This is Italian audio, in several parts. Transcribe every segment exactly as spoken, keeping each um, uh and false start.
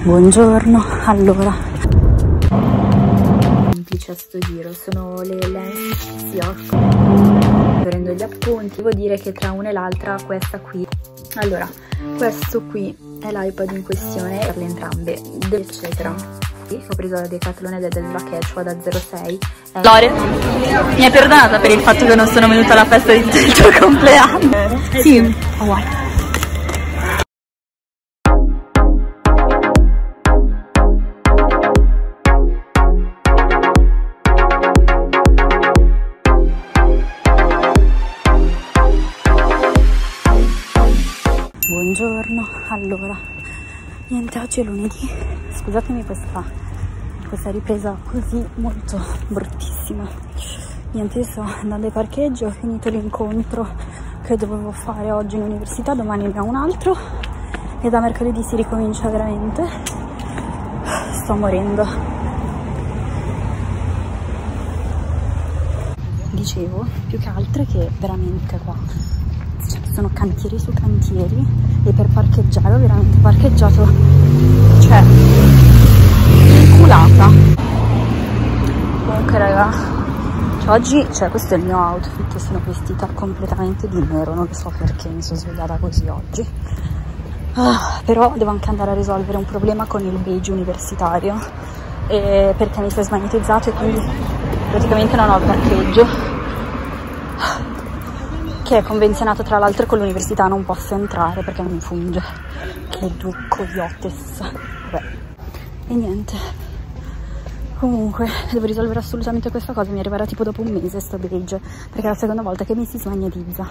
Buongiorno, allora semplice a sto giro, sono le lens Sioc, prendo gli appunti. Devo dire che tra una e l'altra questa qui, allora questo qui è l'iPad in questione per le entrambe, eccetera. Ho preso la Decathlon del Quechua da zero sei. Lore, mi hai perdonata per il fatto che non sono venuta alla festa del tuo compleanno? Sì, oh, guarda. Buongiorno, allora, niente, oggi è lunedì, scusatemi questa, questa ripresa così molto bruttissima. Niente, io sto andando ai parcheggi, ho finito l'incontro che dovevo fare oggi in università, domani ne ho un altro e da mercoledì si ricomincia veramente. Sto morendo. Dicevo, più che altro è che veramente qua, cioè, sono cantieri su cantieri e per parcheggiare ho veramente parcheggiato, cioè, inculata. Comunque raga, cioè, oggi, cioè questo è il mio outfit, sono vestita completamente di nero, non so perché mi sono svegliata così oggi. Ah, però devo anche andare a risolvere un problema con il badge universitario, e perché mi si è smagnetizzato e quindi praticamente non ho il parcheggio, che è convenzionato tra l'altro con l'università, non posso entrare perché non mi funge. Che due coyotes. Vabbè. E niente. Comunque devo risolvere assolutamente questa cosa, mi arriverà tipo dopo un mese sto badge, perché è la seconda volta che mi si smagnetizza.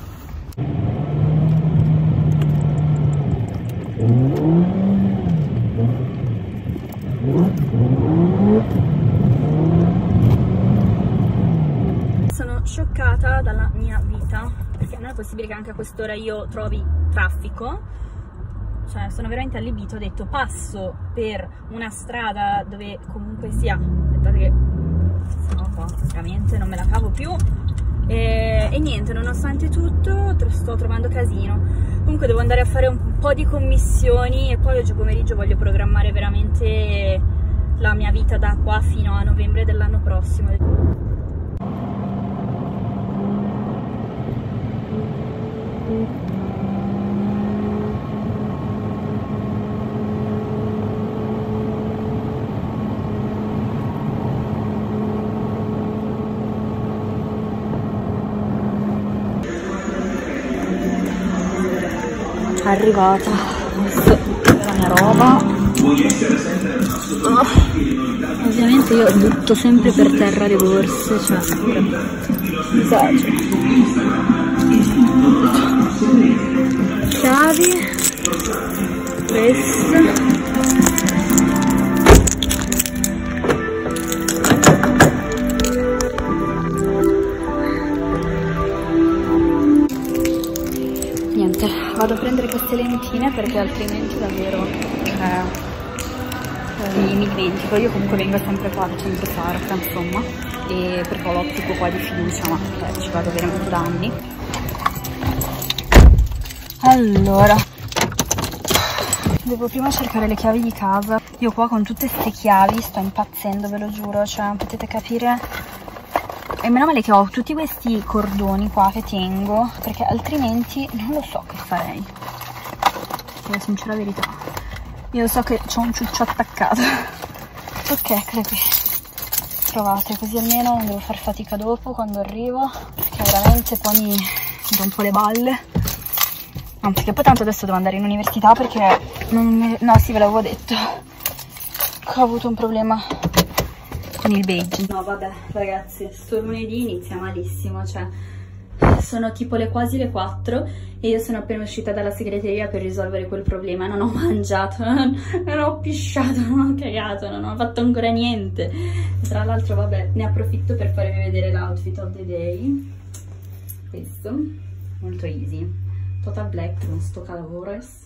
Sono scioccata dalla mia vita, perché non è possibile che anche a quest'ora io trovi traffico. Cioè, sono veramente allibito, ho detto passo per una strada dove comunque sia, aspettate che no, qua veramente non me la cavo più, e, e niente, nonostante tutto sto trovando casino. Comunque devo andare a fare un po' di commissioni e poi oggi pomeriggio voglio programmare veramente la mia vita da qua fino a novembre dell'anno prossimo. Arrivata, questa è la mia roba. Oh, ovviamente io butto sempre per terra le borse, cioè disagio. Chiavi, queste. Vado a prendere queste lentine perché altrimenti davvero cioè, mi, mi dimentico. Io comunque vengo sempre qua al centro Sarca, insomma, e perché ho l'ottico qua di fiducia, ma eh, ci vado veramente da anni. Allora, devo prima cercare le chiavi di casa. Io qua con tutte queste chiavi sto impazzendo, ve lo giuro, cioè potete capire. E meno male che ho tutti questi cordoni qua che tengo, perché altrimenti non lo so che farei. È la sincera verità. Io so che c'ho un ciuccio attaccato. Ok, eccole qui. Trovate, così almeno non devo far fatica dopo quando arrivo, perché veramente poi mi, mi rompo le balle. Anzi, che poi tanto adesso devo andare in università perché non mi... no, sì, ve l'avevo detto. Ho avuto un problema con il badge. No vabbè ragazzi, sto lunedì inizia malissimo, cioè sono tipo le quasi le quattro e io sono appena uscita dalla segreteria per risolvere quel problema. Non ho mangiato, non, non ho pisciato, non ho cagato, non ho fatto ancora niente. E tra l'altro vabbè, ne approfitto per farvi vedere l'outfit of the day. Questo, molto easy, total black con sto calavores.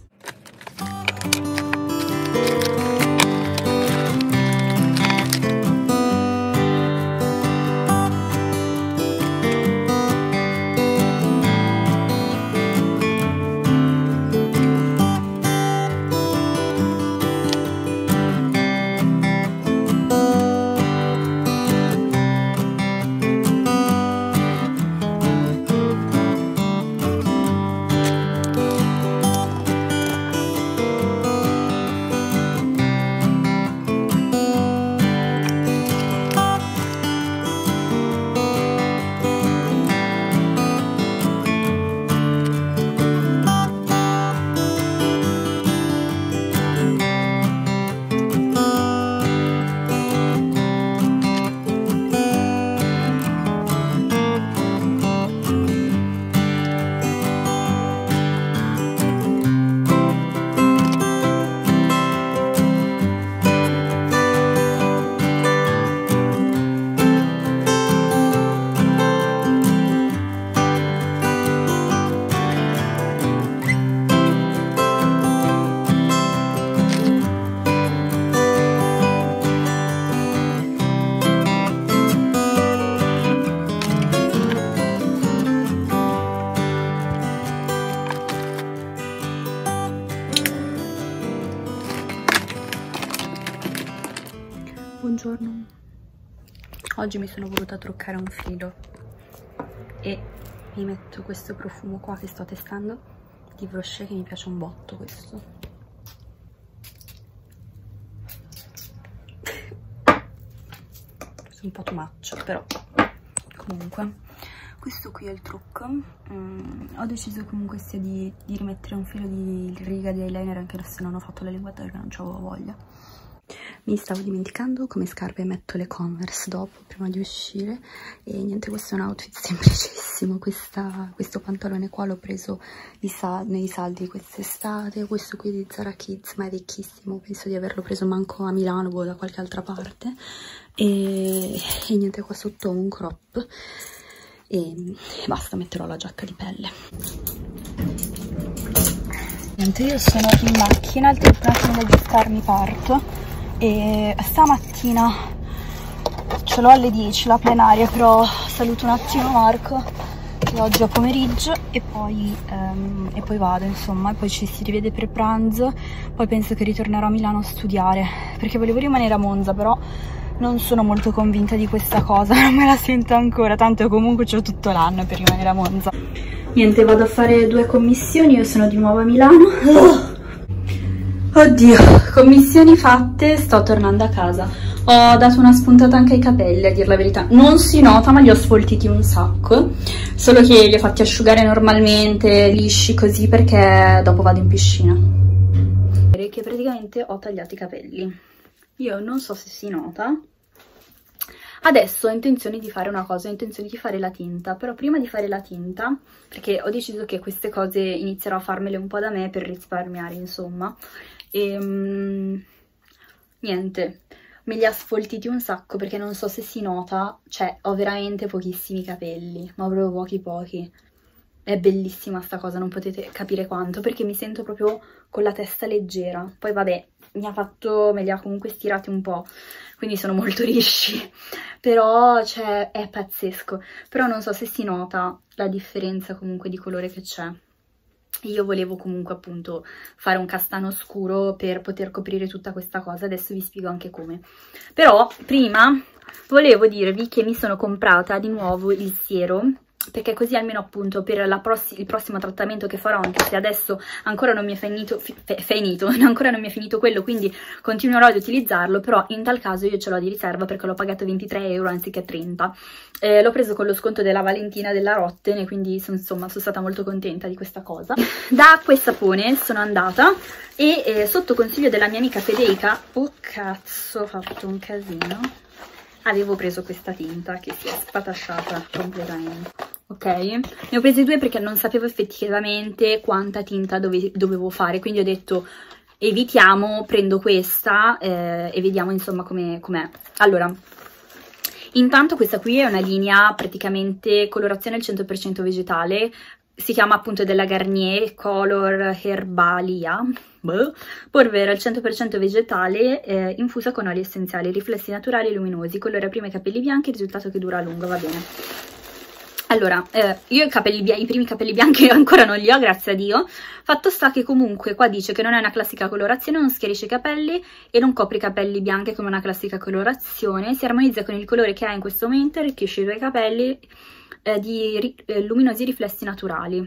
Buongiorno. Oggi mi sono voluta truccare un filo e mi metto questo profumo qua che sto testando di Brochet, che mi piace un botto questo. Questo è un po' too much, però comunque questo qui è il trucco. Mm, ho deciso comunque sia di, di rimettere un filo di riga di eyeliner, anche se non ho fatto la linguetta perché non c'avevo voglia. Mi stavo dimenticando, come scarpe metto le Converse dopo, prima di uscire. E niente, questo è un outfit semplicissimo. Questa, questo pantalone qua l'ho preso di sal nei saldi di quest'estate. Questo qui di Zara Kids, ma è vecchissimo, penso di averlo preso manco a Milano o da qualche altra parte. E, e niente, qua sotto ho un crop e basta, metterò la giacca di pelle. Niente, io sono in macchina, il tempo un attimo da aggiustarmi, parto. E stamattina ce l'ho alle dieci la plenaria, però saluto un attimo Marco, che oggi è pomeriggio, e poi, um, e poi vado, insomma, e poi ci si rivede per pranzo. Poi penso che ritornerò a Milano a studiare, perché volevo rimanere a Monza, però non sono molto convinta di questa cosa, non me la sento ancora, tanto comunque c'ho tutto l'anno per rimanere a Monza. Niente, vado a fare due commissioni, io sono di nuovo a Milano. Oh. Oddio, commissioni fatte, sto tornando a casa. Ho dato una spuntata anche ai capelli, a dir la verità. Non si nota, ma li ho sfoltiti un sacco. Solo che li ho fatti asciugare normalmente, lisci così, perché dopo vado in piscina. Che praticamente ho tagliato i capelli. Io non so se si nota. Adesso ho intenzione di fare una cosa, ho intenzione di fare la tinta, però prima di fare la tinta, perché ho deciso che queste cose inizierò a farmele un po' da me per risparmiare, insomma. E um, niente, me li ha sfoltiti un sacco, perché non so se si nota, cioè ho veramente pochissimi capelli, ma proprio pochi pochi. È bellissima sta cosa, non potete capire quanto, perché mi sento proprio con la testa leggera. Poi vabbè, mi ha fatto, me li ha comunque stirati un po', quindi sono molto lisci, però cioè è pazzesco. Però non so se si nota la differenza comunque di colore che c'è. Io volevo comunque appunto fare un castano scuro per poter coprire tutta questa cosa, adesso vi spiego anche come. Però prima volevo dirvi che mi sono comprata di nuovo il siero, perché così almeno appunto per la pross il prossimo trattamento che farò, anche se adesso ancora non mi è finito, fi finito, ancora non mi è finito quello, quindi continuerò ad utilizzarlo, però in tal caso io ce l'ho di riserva perché l'ho pagato ventitré euro anziché trenta. Eh, l'ho preso con lo sconto della Valentina della Rotten, e quindi sono, insomma sono stata molto contenta di questa cosa. Da Acqua e Sapone sono andata e eh, sotto consiglio della mia amica Federica, oh cazzo, ho fatto un casino, avevo preso questa tinta che si è spatasciata completamente. Ok, ne ho presi due perché non sapevo effettivamente quanta tinta dove, dovevo fare, quindi ho detto evitiamo, prendo questa eh, e vediamo insomma com'è. Com allora, intanto questa qui è una linea praticamente colorazione al cento per cento vegetale, si chiama appunto della Garnier Color Herbalia, boh, polvere al cento per cento vegetale, eh, infusa con oli essenziali, riflessi naturali e luminosi, colora prima i capelli bianchi, risultato che dura a lungo, va bene. Allora, eh, io i, capelli i primi capelli bianchi ancora non li ho, grazie a Dio. Fatto sta che comunque qua dice che non è una classica colorazione, non schiarisce i capelli e non copre i capelli bianchi come una classica colorazione, si armonizza con il colore che ha in questo momento, arricchisce i tuoi capelli eh, di ri eh, luminosi riflessi naturali.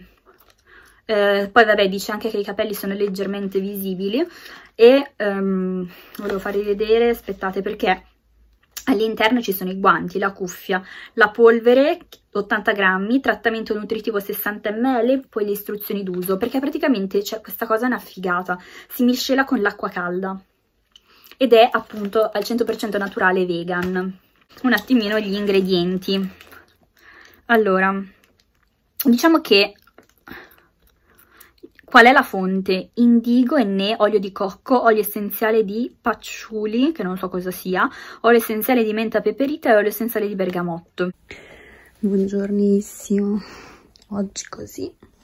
Eh, poi vabbè, dice anche che i capelli sono leggermente visibili e um, volevo farvi vedere, aspettate, perché all'interno ci sono i guanti, la cuffia, la polvere ottanta grammi, trattamento nutritivo sessanta millilitri, poi le istruzioni d'uso, perché praticamente c'è questa cosa, è una figata, si miscela con l'acqua calda ed è appunto al cento per cento naturale e vegan. Un attimino gli ingredienti. Allora, diciamo che qual è la fonte? Indigo, enne, olio di cocco, olio essenziale di patchouli, che non so cosa sia, olio essenziale di menta peperita e olio essenziale di bergamotto. Buongiornissimo, oggi così.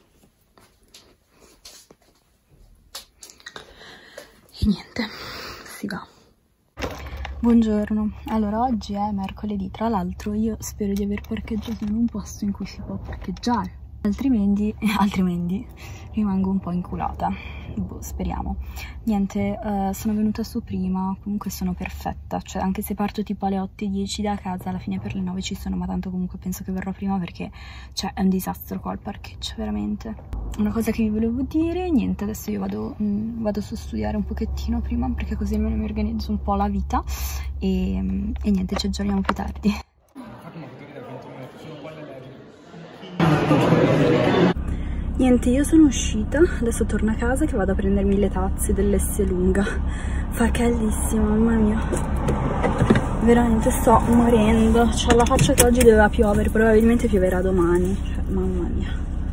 E niente, si va. Buongiorno, allora oggi è mercoledì, tra l'altro io spero di aver parcheggiato in un posto in cui si può parcheggiare. altrimenti, altrimenti rimango un po' inculata. Boh, speriamo. Niente, uh, sono venuta su prima, comunque sono perfetta, cioè anche se parto tipo alle otto e dieci da casa, alla fine per le nove ci sono, ma tanto comunque penso che verrò prima perché cioè è un disastro qua al parcheggio, veramente. Una cosa che vi volevo dire, niente, adesso io vado, mh, vado su a studiare un pochettino prima perché così almeno mi organizzo un po' la vita e, e niente, ci aggiorniamo più tardi. Niente, io sono uscita, adesso torno a casa che vado a prendermi le tazze dell'S lunga. Fa caldissimo, mamma mia. Veramente sto morendo. C'ho la faccia che oggi doveva piovere, probabilmente pioverà domani. Cioè, mamma mia.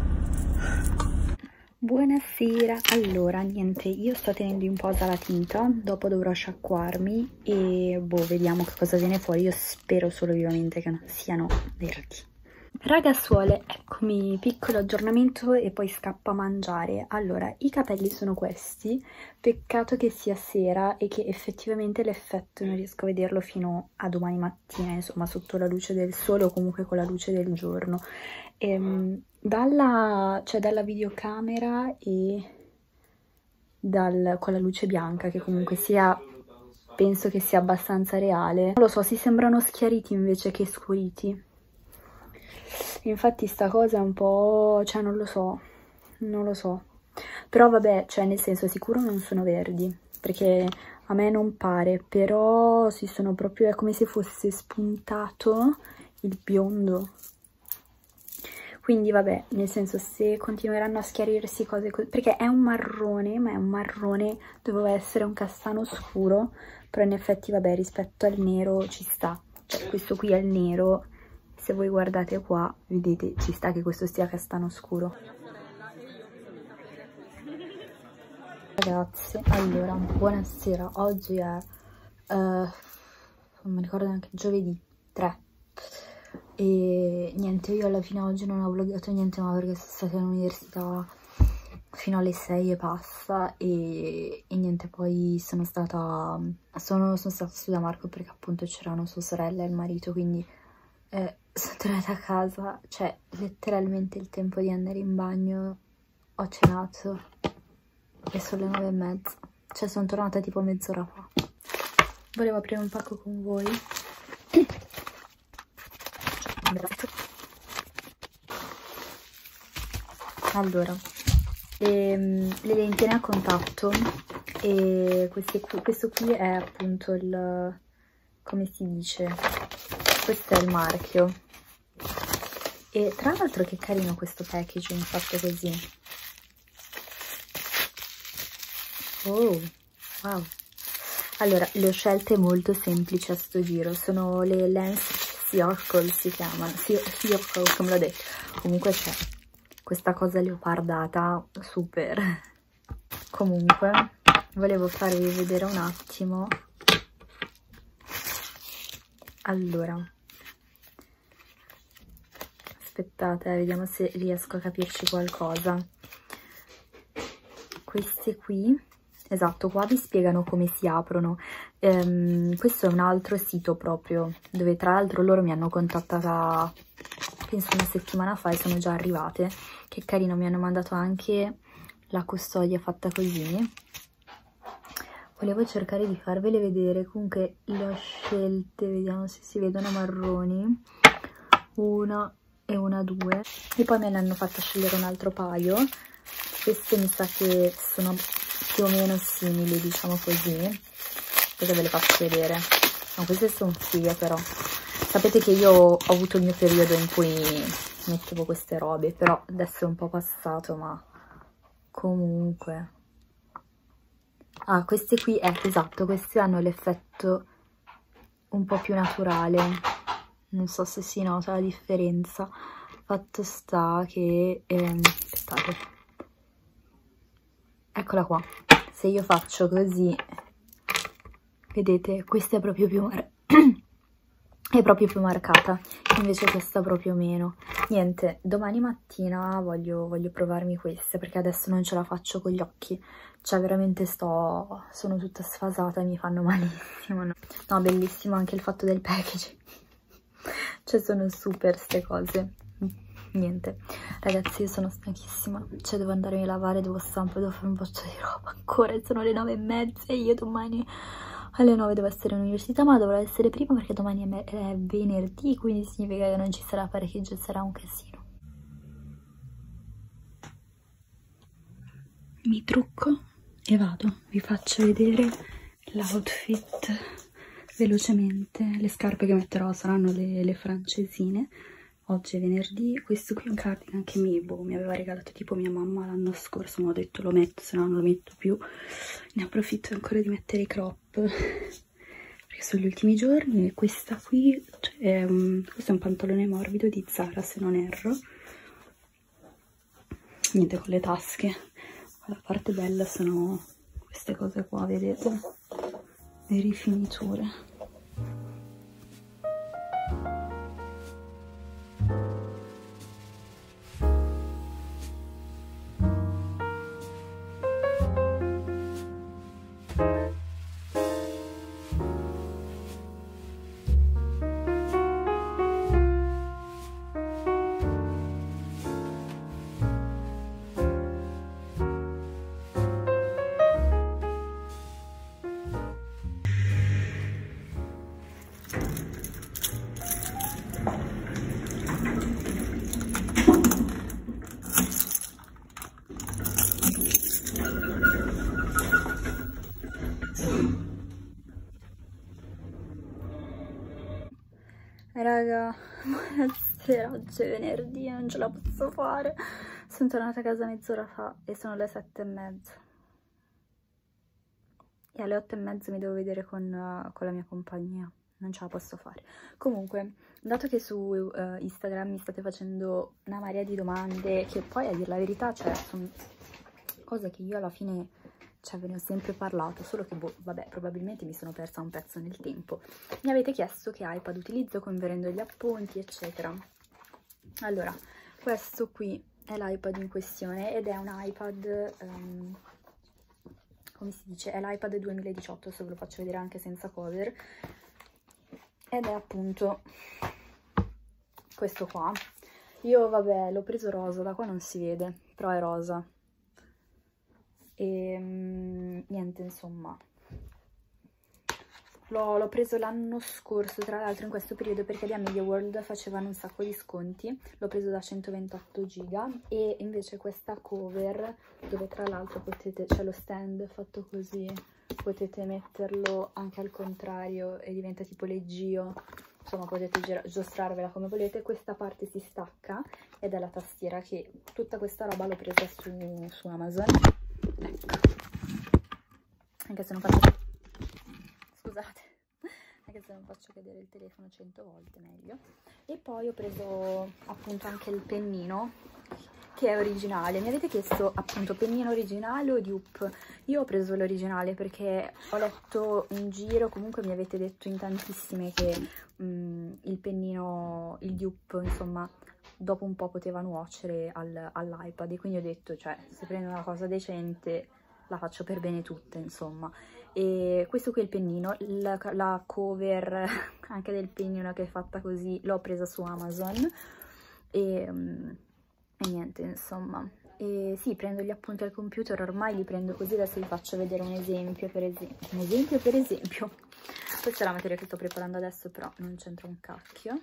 Buonasera. Allora, niente, io sto tenendo in posa la tinta, dopo dovrò sciacquarmi e boh, vediamo che cosa viene fuori. Io spero solo vivamente che non siano verdi. Ragazzuole, eccomi, piccolo aggiornamento e poi scappo a mangiare. Allora, i capelli sono questi, peccato che sia sera e che effettivamente l'effetto non riesco a vederlo fino a domani mattina, insomma sotto la luce del sole o comunque con la luce del giorno. Ehm, dalla, cioè dalla videocamera e dal, con la luce bianca, che comunque sia, penso che sia abbastanza reale, non lo so, si sembrano schiariti invece che scuriti. Infatti sta cosa è un po', cioè non lo so, non lo so, però vabbè, cioè nel senso sicuro non sono verdi, perché a me non pare, però si sono proprio, è come se fosse spuntato il biondo, quindi vabbè, nel senso se continueranno a schiarirsi cose così, perché è un marrone, ma è un marrone, doveva essere un castano scuro, però in effetti vabbè rispetto al nero ci sta, cioè questo qui è il nero. Se voi guardate qua, vedete, ci sta che questo sia castano scuro. Ragazzi, allora, buonasera. Oggi è, uh, non mi ricordo neanche, giovedì tre. E niente, io alla fine oggi non ho vloggato niente, ma perché sono stata all'università fino alle sei e passa. E, e niente, poi sono stata, sono, sono stata su da Marco perché appunto c'erano sua sorella e il marito, quindi... Eh, sono tornata a casa, cioè letteralmente il tempo di andare in bagno, ho cenato e sono le nove e mezza, cioè sono tornata tipo mezz'ora fa. Volevo aprire un pacco con voi. Allora, le, le lentine a contatto e questi, questo qui è appunto il, come si dice... Questo è il marchio e tra l'altro che carino questo packaging fatto così. Oh, wow. Allora, le ho scelte molto semplici a sto giro, sono le Lens Circle, si chiamano, Circle come l'ho detto. Comunque c'è questa cosa leopardata, super. Comunque, volevo farvi vedere un attimo. Allora, aspettate, vediamo se riesco a capirci qualcosa. Queste qui, esatto, qua vi spiegano come si aprono. Ehm, questo è un altro sito proprio, dove tra l'altro loro mi hanno contattata, penso una settimana fa e sono già arrivate. Che carino, mi hanno mandato anche la custodia fatta così. Volevo cercare di farvele vedere, comunque le ho scelte, vediamo se si vedono marroni, una e una due, e poi me ne hanno fatto scegliere un altro paio. Queste mi sa che sono più o meno simili, diciamo così, cosa ve le faccio vedere. No, queste sono fighe però, sapete che io ho avuto il mio periodo in cui mettevo queste robe, però adesso è un po' passato, ma comunque... Ah, queste qui, eh, esatto, queste hanno l'effetto un po' più naturale, non so se si nota la differenza. Fatto sta che, ehm, aspettate, eccola qua, se io faccio così, vedete, questa è proprio più, mar è proprio più marcata, invece questa proprio meno. Niente, domani mattina voglio, voglio provarmi queste, perché adesso non ce la faccio con gli occhi, cioè veramente sto, sono tutta sfasata e mi fanno malissimo, no? No, bellissimo anche il fatto del packaging, cioè sono super ste cose. Niente, Ragazzi, io sono stanchissima, cioè devo andarmi a lavare, devo stampare, devo fare un boccio di roba ancora, sono le nove e mezza e io domani alle nove devo essere all'università, ma dovrò essere prima perché domani è, è venerdì, quindi significa che non ci sarà parcheggio e sarà un casino. Mi trucco e vado, vi faccio vedere l'outfit velocemente. Le scarpe che metterò saranno le, le francesine. Oggi è venerdì. Questo qui è un cardigan che mi, boh, mi aveva regalato tipo mia mamma l'anno scorso, ma ho detto lo metto, se no non lo metto più. Ne approfitto ancora di mettere i crop perché sono gli ultimi giorni. E questa qui, cioè, è un, questo è un pantalone morbido di Zara, se non erro. Niente, con le tasche. La parte bella sono queste cose qua, vedete? Le rifiniture. Raga, buonasera, oggi è venerdì, non ce la posso fare. Sono tornata a casa mezz'ora fa e sono le sette e mezza. E alle otto e mezza mi devo vedere con, uh, con la mia compagnia. Non ce la posso fare. Comunque, dato che su uh, Instagram mi state facendo una marea di domande, che poi a dir la verità, cioè, sono cose che io alla fine, cioè, ve ne ho sempre parlato, solo che, boh, vabbè, probabilmente mi sono persa un pezzo nel tempo. Mi avete chiesto che iPad utilizzo converendo gli appunti, eccetera. Allora, questo qui è l'iPad in questione ed è un iPad, um, come si dice, è l'iPad duemiladiciotto, se ve lo faccio vedere anche senza cover, ed è appunto questo qua. Io, vabbè, l'ho preso rosa, da qua non si vede, però è rosa. E um, niente, insomma, l'ho preso l'anno scorso, tra l'altro in questo periodo, perché lì a Media World facevano un sacco di sconti. L'ho preso da centoventotto giga e invece questa cover, dove tra l'altro potete, c'è lo stand fatto così, potete metterlo anche al contrario e diventa tipo leggio, insomma potete giostrarvela come volete. Questa parte si stacca ed è la tastiera, che tutta questa roba l'ho presa su, su Amazon. Ecco, anche se non faccio, scusate, anche se non faccio cadere il telefono cento volte, meglio. E poi ho preso appunto anche il pennino, che è originale. Mi avete chiesto appunto pennino originale o dupe. Io ho preso l'originale perché ho letto in giro, comunque mi avete detto in tantissime che um, il pennino, il dupe, insomma, dopo un po' poteva nuocere al, all'iPad, e quindi ho detto, cioè, se prendo una cosa decente la faccio per bene tutte, insomma. E questo qui è il pennino, la, la cover anche del pennino che è fatta così l'ho presa su Amazon e, um, e niente, insomma. E sì, prendo gli appunti al computer, ormai li prendo così. Adesso vi faccio vedere un esempio, per esempio, un esempio per esempio. Questa è la materia che sto preparando adesso, però non c'entra un cacchio.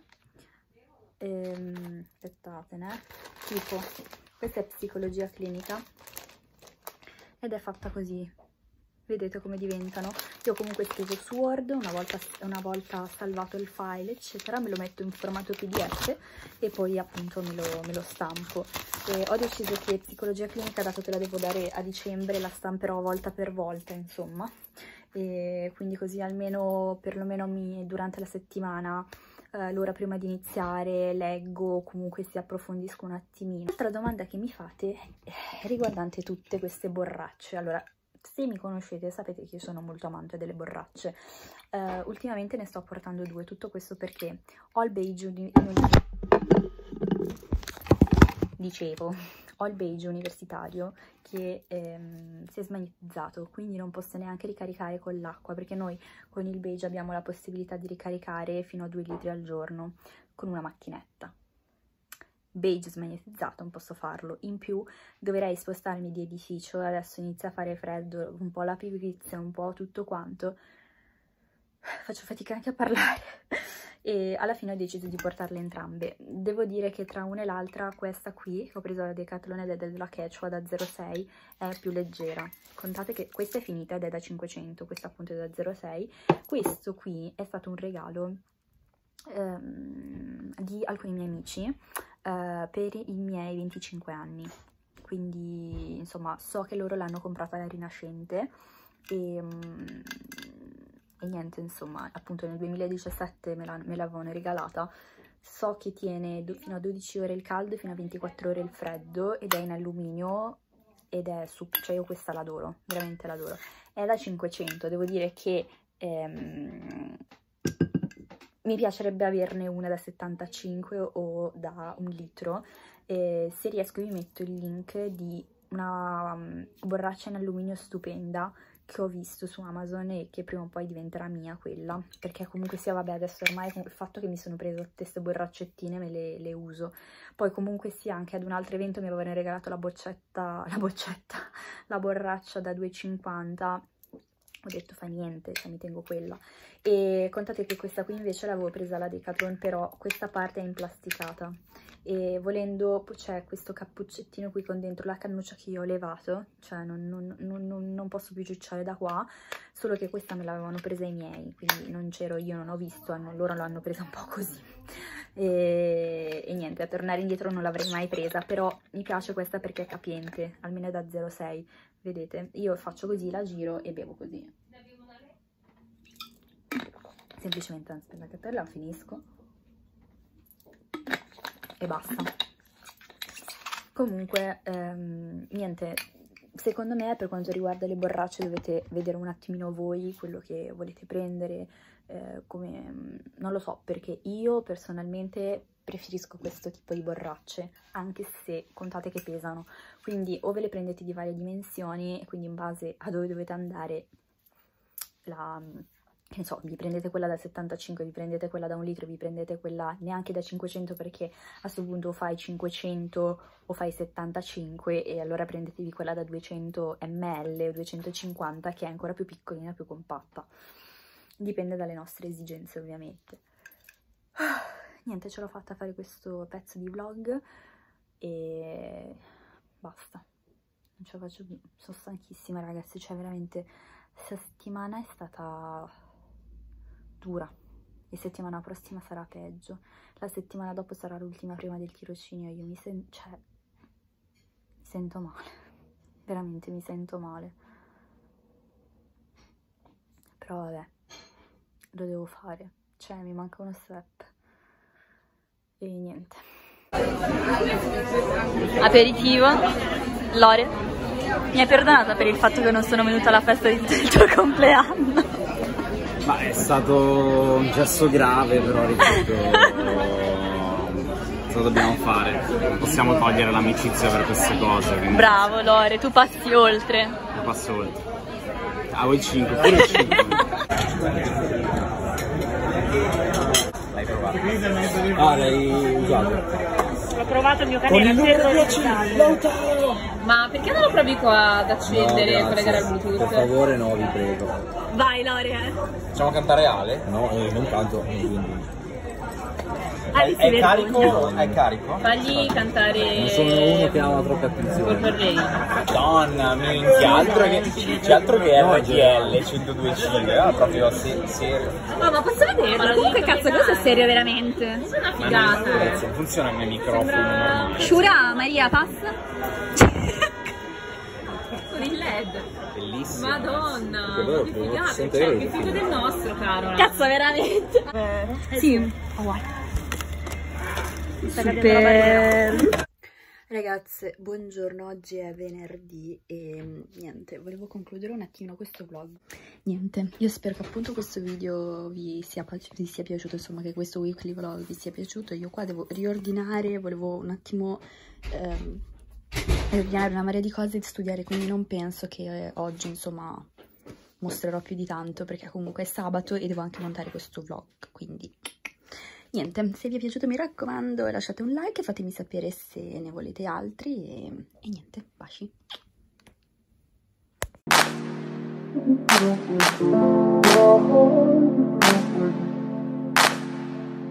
Ehm, aspettatene, tipo, questa è psicologia clinica ed è fatta così, vedete come diventano. Io comunque scrivo su Word, una volta, una volta salvato il file eccetera, me lo metto in formato P D F e poi appunto me lo, me lo stampo. E ho deciso che psicologia clinica, dato che la devo dare a dicembre, la stamperò volta per volta, insomma, e quindi così almeno perlomeno mi, durante la settimana, Uh, l'ora prima di iniziare leggo, comunque si approfondisco un attimino. L'altra domanda che mi fate è riguardante tutte queste borracce. Allora, se mi conoscete sapete che io sono molto amante delle borracce. Uh, ultimamente ne sto portando due, tutto questo perché ho il beige uni dicevo, ho il beige universitario che ehm, si è smagnetizzato, quindi non posso neanche ricaricare con l'acqua, perché noi con il beige abbiamo la possibilità di ricaricare fino a due litri al giorno con una macchinetta. beige smagnetizzato, non posso farlo. In più dovrei spostarmi di edificio, adesso inizia a fare freddo, un po' la pigrizia, un po' tutto quanto, faccio fatica anche a parlare e alla fine ho deciso di portarle entrambe. Devo dire che tra una e l'altra questa qui che ho preso alla Decathlon ed è della Quechua da zero sei è più leggera. Contate che questa è finita ed è da cinquecento, questa appunto è da zero sei. Questo qui è stato un regalo ehm, di alcuni miei amici eh, per i miei venticinque anni, quindi insomma so che loro l'hanno comprata alla Rinascente e... Um, E niente, insomma, appunto nel duemiladiciassette me l'avevano regalata. So che tiene fino a dodici ore il caldo e fino a ventiquattro ore il freddo ed è in alluminio ed è super, cioè io questa l'adoro, veramente l'adoro. È da cinquecento, devo dire che ehm, mi piacerebbe averne una da settantacinque o da un litro. E se riesco vi metto il link di una um, borraccia in alluminio stupenda che ho visto su Amazon e che prima o poi diventerà mia quella, perché comunque sia, vabbè, adesso ormai con il fatto che mi sono preso tutte queste borraccettine me le, le uso. Poi comunque sia, anche ad un altro evento mi avevano regalato la boccetta, la boccetta, la borraccia da due e cinquanta, ho detto fa niente, cioè mi tengo quella. E contate che questa qui invece l'avevo presa alla Decathlon, però questa parte è implasticata e volendo c'è questo cappuccettino qui con dentro la cannuccia che io ho levato, cioè non, non, non, non posso più ciucciare da qua, solo che questa me l'avevano presa i miei, quindi non c'ero io, non ho visto, hanno, loro l'hanno presa un po' così e, e niente, a tornare indietro non l'avrei mai presa, però mi piace questa perché è capiente, almeno è da zero sei, vedete, io faccio così, la giro e bevo così, semplicemente, aspetta che per la finisco e basta. Comunque ehm, niente, secondo me per quanto riguarda le borracce dovete vedere un attimino voi quello che volete prendere, eh, come non lo so, perché io personalmente preferisco questo tipo di borracce, anche se contate che pesano, quindi o ve le prendete di varie dimensioni e quindi in base a dove dovete andare la... che ne so, vi prendete quella da settantacinque, vi prendete quella da un litro, vi prendete quella neanche da cinquecento, perché a questo punto fai cinquecento o fai settantacinque e allora prendetevi quella da duecento millilitri o duecentocinquanta che è ancora più piccolina, più compatta. Dipende dalle nostre esigenze ovviamente. Niente, ce l'ho fatta fare questo pezzo di vlog e basta. Non ce la faccio più, sono stanchissima ragazzi, cioè veramente questa settimana è stata dura e settimana prossima sarà peggio, la settimana dopo sarà l'ultima prima del tirocinio. Io mi, sen cioè, mi sento male, veramente mi sento male, però vabbè, lo devo fare, cioè mi manca uno step e niente. Aperitivo. Lore, mi hai perdonata per il fatto che non sono venuta alla festa del tuo compleanno? Ma è stato un gesto grave, però ripeto, cosa dobbiamo fare? Non possiamo togliere l'amicizia per queste cose. Quindi... Bravo Lore, tu passi oltre. Io passo oltre. Ah, voi cinque, pure il cinque. L'hai provato? Ah, l'hai usato? Ho provato il mio canale Lautaro. Ma perché non lo provi qua ad accendere, no, collegare al Bluetooth? Per favore no, vi prego. Vai Lore. Facciamo cantare Ale? No, eh, non canto, quindi... È, è carico? È carico? Fagli cantare... Non sono uno che ama troppe attenzioni. Madonna, minchia, altro che, c'è altro che R G L centodue C, ah, proprio se, serio. Oh, ma posso vederlo? Comunque cazzo, questo è serio veramente. È una figata. Ma non funziona il mio microfono. Sembra... Shura, Maria, passa. Con il led. Bellissimo. Madonna, che che figata, cioè, che figlio del nostro, caro. Cazzo, veramente. Eh, sì. Oh, guarda. Super. Ragazze, buongiorno, oggi è venerdì e niente, volevo concludere un attimino questo vlog. Niente, io spero che appunto questo video vi sia, vi sia piaciuto, insomma che questo weekly vlog vi sia piaciuto. Io qua devo riordinare, volevo un attimo ehm, riordinare una marea di cose e studiare, quindi non penso che eh, oggi insomma mostrerò più di tanto, perché comunque è sabato e devo anche montare questo vlog, quindi... niente, se vi è piaciuto mi raccomando lasciate un like e fatemi sapere se ne volete altri e, e niente, baci. Oh,